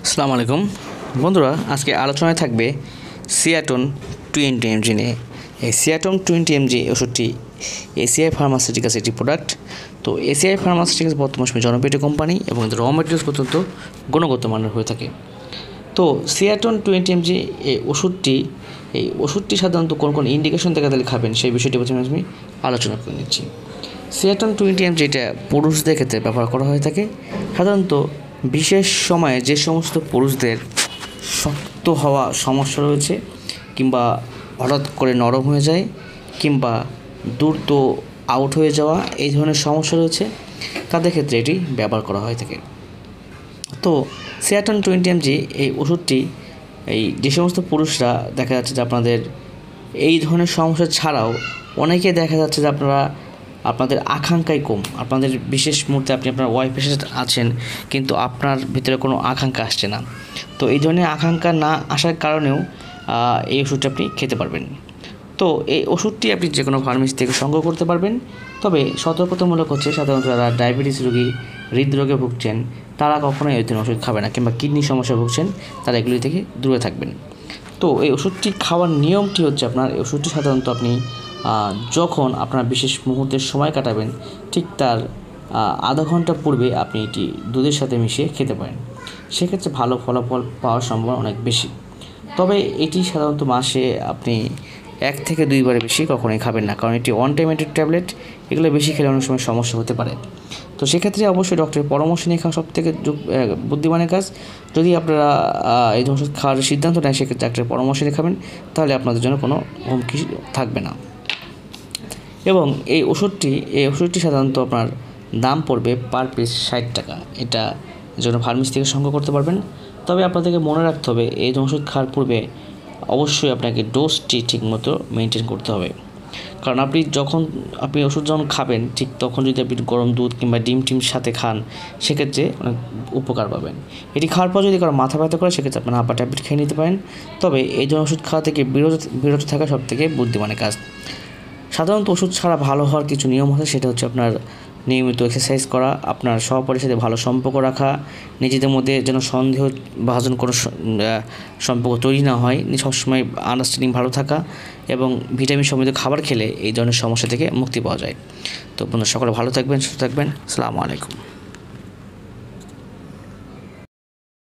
আসসালামু আলাইকুম বন্ধুরা, আজকে আলোচনায় থাকবে সিয়াটন 20 mg নিয়ে। এই সিয়াটন 20 mg ওষুধটি এসিআই ফার্মাসিউটিক্যালস একটি প্রোডাক্ট। তো এসিআই ফার্মাসিউটিক্যালস বর্তমান সময়ে জনপ্রিয় একটি কোম্পানি এবং র মেটেরিয়ালস পর্যন্ত গুণগত মানের হয়ে থাকে। তো সিয়াটন 20 mg এই ওষুধটি সাধারণত কোন কোন ইন্ডিকেশন দেখা দিলে খাবেন সেই বিষয়টি প্রথমে আমি আলোচনা করে নিচ্ছি। সিয়াটন 20 mg এটা পুরুষদের ক্ষেত্রে ব্যবহার করা হয়ে থাকে। সাধারণত বিশেষ সময়ে যে সমস্ত পুরুষদের শক্ত হওয়া সমস্যা রয়েছে, কিংবা হঠাৎ করে নরম হয়ে যায়, কিংবা দ্রুত আউট হয়ে যাওয়া, এই ধরনের সমস্যা রয়েছে, তাদের ক্ষেত্রে এটি ব্যবহার করা হয়ে থাকে। তো সিয়াটন 20 mg এই ওষুধটি যে সমস্ত পুরুষরা দেখা যাচ্ছে যে আপনাদের এই ধরনের সমস্যা ছাড়াও অনেকে দেখা যাচ্ছে যে আপনাদের আকাঙ্ক্ষাই কম, আপনাদের বিশেষ মুহূর্তে আপনি আপনার ওয়াইফের সাথে আছেন কিন্তু আপনার ভিতরে কোনো আকাঙ্ক্ষা আসছে না। তো এই ধরনের আকাঙ্ক্ষা না আসার কারণেও এই ওষুধটি আপনি খেতে পারবেন। তো এই ওষুধটি আপনি যে কোনো ফার্মেসি থেকে সংগ্রহ করতে পারবেন। তবে সতর্কতামূলক হচ্ছে, সাধারণত যারা ডায়াবেটিস রোগী, হৃদরোগে ভুগছেন, তারা কখনোই এই ধরনের ওষুধ খাবে না, কিংবা কিডনি সমস্যা ভুগছেন তারা এগুলি থেকে দূরে থাকবেন। তো এই ওষুধটি খাওয়ার নিয়মটি হচ্ছে, আপনার এই ওষুধটি সাধারণত আপনি যখন আপনার বিশেষ মুহূর্তের সময় কাটাবেন ঠিক তার আধা ঘন্টা পূর্বে আপনি এটি দুধের সাথে মিশিয়ে খেতে পারেন। সেক্ষেত্রে ভালো ফলাফল পাওয়ার সম্ভাবনা অনেক বেশি। তবে এটি সাধারণত মাসে আপনি 1 থেকে 2 বারের বেশি কখনোই খাবেন না, কারণ এটি ওয়ান টাইম ট্যাবলেট, এগুলো বেশি খেলে অনেক সময় সমস্যা হতে পারে। তো সেক্ষেত্রে অবশ্যই ডক্টরের পরামর্শ নিয়ে খাওয়া সবথেকে বুদ্ধিমানের কাজ। যদি আপনারা এই ওষুধ খাওয়ার সিদ্ধান্ত নেয়, সেক্ষেত্রে ডাক্তারের পরামর্শ নিয়ে খাবেন, তাহলে আপনাদের জন্য কোনো হুমকি থাকবে না। এবং এই ওষুধটি সাধারণত আপনার দাম পড়বে পার পিস 60 টাকা। এটা জন্য ফার্মেসি থেকে সংগ্রহ করতে পারবেন। তবে আপনাদেরকে মনে রাখতে হবে, এই ওষুধ খাওয়ার পূর্বে অবশ্যই আপনাকে ডোজটি ঠিকমতো মেনটেন করতে হবে। কারণ আপনি ওষুধ যখন খাবেন ঠিক তখন যদি আপনি গরম দুধ কিংবা ডিম সাথে খান, সেক্ষেত্রে অনেক উপকার পাবেন। এটি খাওয়ার পর যদি কারো মাথা ব্যথা করে, সেক্ষেত্রে আপনার হাঁপা ট্যাবলেট খেয়ে নিতে পারেন। তবে এই ধরনের ওষুধ খাওয়া থেকে বিরত থাকা সবথেকে বুদ্ধিমানের কাজ। সাধারণত ওষুধ ছাড়া ভালো হওয়ার কিছু নিয়ম আছে, সেটা হচ্ছে আপনার নিয়মিত এক্সারসাইজ করা, আপনার সহপাঠীর সাথে ভালো সম্পর্ক রাখা, নিজেদের মধ্যে যেন সন্দেহভাজন কোনো সম্পর্ক তৈরি না হয়, সবসময় আন্ডারস্ট্যান্ডিং ভালো থাকা, এবং ভিটামিন সমৃদ্ধ খাবার খেলে এই ধরনের সমস্যা থেকে মুক্তি পাওয়া যায়। তো বন্ধুরা, সকলে ভালো থাকবেন, সুস্থ থাকবেন। আসসালামু আলাইকুম।